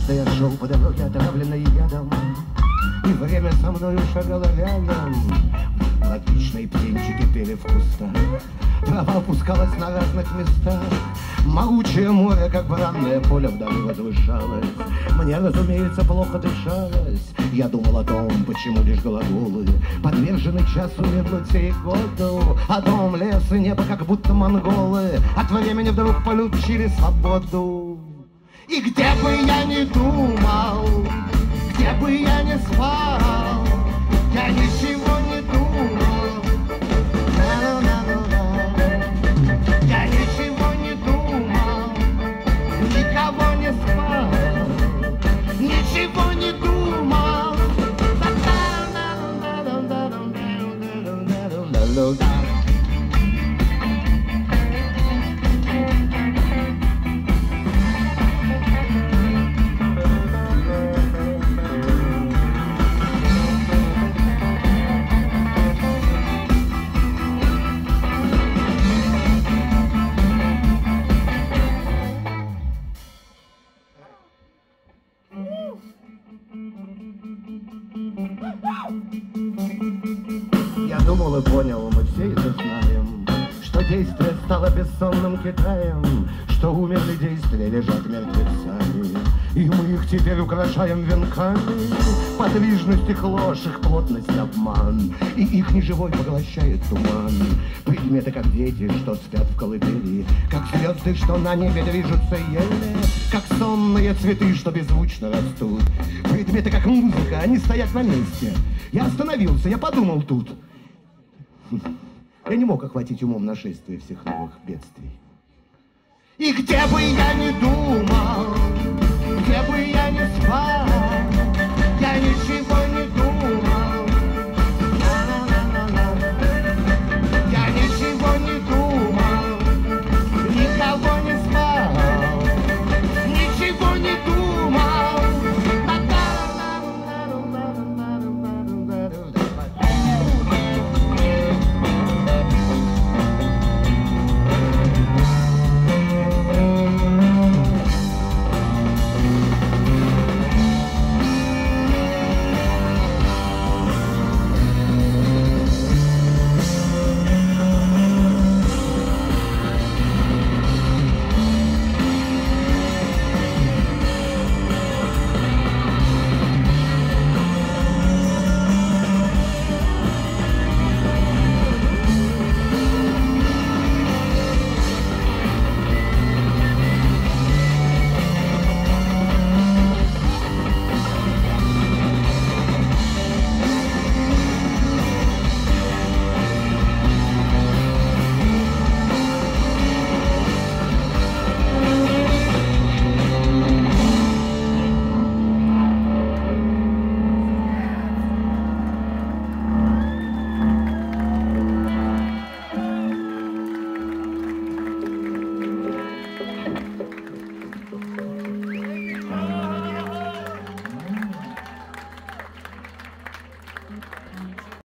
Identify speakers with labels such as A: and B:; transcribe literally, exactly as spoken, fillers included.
A: Часто я шел по дороге, отравленной ядом, и время со мною шагало рядом. Логичные птенчики пели в кустах, трава опускалась на разных местах. Могучее море, как бранное поле, вдали возвышалось. Мне, разумеется, плохо дышалось. Я думал о том, почему лишь глаголы подвержены часу минуте и году. А дом, лес и небо, как будто монголы от времени вдруг получили свободу. И где бы я ни думал, где бы я ни спал, я ничего не думал. Я ничего не думал, никого не спал, ничего не думал. Я думал и понял, мы все это знаем, что действие стало бессонным Китаем, что умерли действия лежат мертвецами, и мы их теперь украшаем венками. Подвижность их ложь, их плотность обман, и их неживой поглощает туман. Предметы, как дети, что спят в колыбели, как звезды, что на небе движутся еле, как сонные цветы, что беззвучно растут. Предметы, как музыка, они стоят на месте. Я остановился, я подумал тут. Я не мог охватить умом нашествие всех новых бедствий. И где бы я ни думал, где бы